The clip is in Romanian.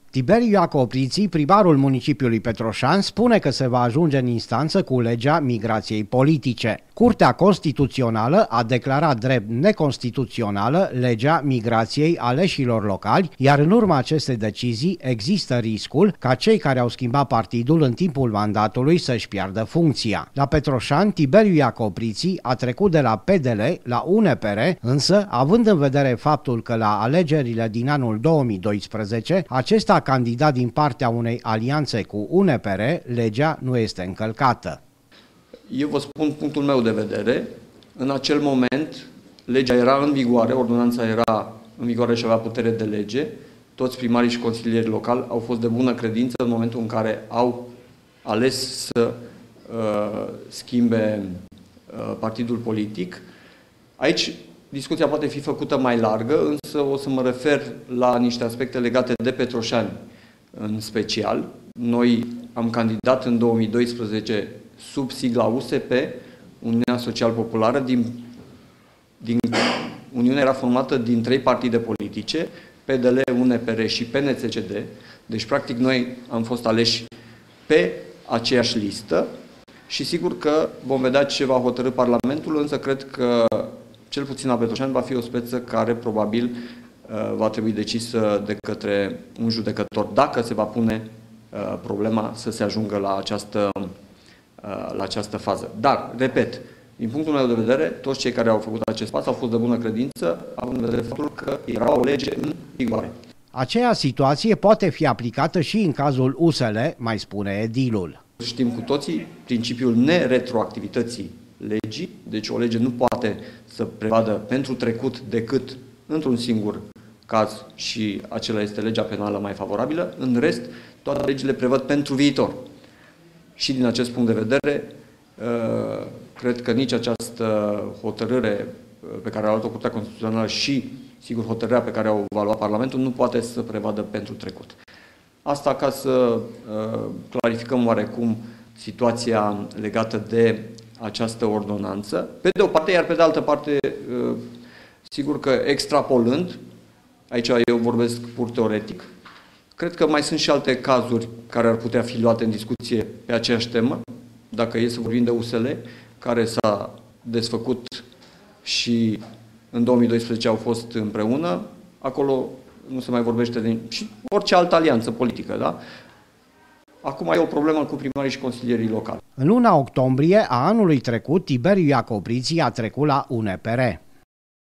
Tiberiu Iacopriții, primarul municipiului Petroșani, spune că se va ajunge în instanță cu legea migrației politice. Curtea Constituțională a declarat drept neconstituțională legea migrației aleșilor locali, iar în urma acestei decizii există riscul ca cei care au schimbat partidul în timpul mandatului să-și piardă funcția. La Petroșani, Tiberiu Iacopriții a trecut de la PDL la UNPR, însă, având în vedere faptul că la alegerile din anul 2012 acesta a candidat din partea unei alianțe cu UNPR, legea nu este încălcată. Eu vă spun punctul meu de vedere. În acel moment, legea era în vigoare, ordonanța era în vigoare și avea putere de lege. Toți primarii și consilierii locali au fost de bună credință în momentul în care au ales să schimbe partidul politic. Aici discuția poate fi făcută mai largă, însă o să mă refer la niște aspecte legate de Petroșani în special. Noi am candidat în 2012 sub sigla USP, Uniunea Social Populară. Uniunea era formată din 3 partide politice, PDL, UNPR și PNCCD. Deci, practic, noi am fost aleși pe aceeași listă și sigur că vom vedea ce va hotărî Parlamentul, însă cred că cel puțin la Petroșani va fi o speță care probabil va trebui decisă de către un judecător, dacă se va pune problema să se ajungă la această fază. Dar, repet, din punctul meu de vedere, toți cei care au făcut acest pas au fost de bună credință, având în vedere faptul că era o lege în vigoare. Aceeași situație poate fi aplicată și în cazul USL, mai spune edilul. Știm cu toții principiul neretroactivității legii, deci o lege nu poate să prevadă pentru trecut decât într-un singur caz și acela este legea penală mai favorabilă. În rest, toate legile prevăd pentru viitor. Și din acest punct de vedere, cred că nici această hotărâre pe care a luat-o Curtea Constituțională și, sigur, hotărârea pe care o va lua Parlamentul nu poate să prevadă pentru trecut. Asta ca să clarificăm oarecum situația legată de această ordonanță, pe de o parte, iar pe de altă parte, sigur că extrapolând, aici eu vorbesc pur teoretic, cred că mai sunt și alte cazuri care ar putea fi luate în discuție pe aceeași temă, dacă e să vorbim de USL, care s-a desfăcut și în 2012 au fost împreună, acolo nu se mai vorbește de și orice altă alianță politică, da? Acum e o problemă cu primarii și consilierii locali. În luna octombrie a anului trecut, Tiberiu Iacopriții a trecut la UNPR.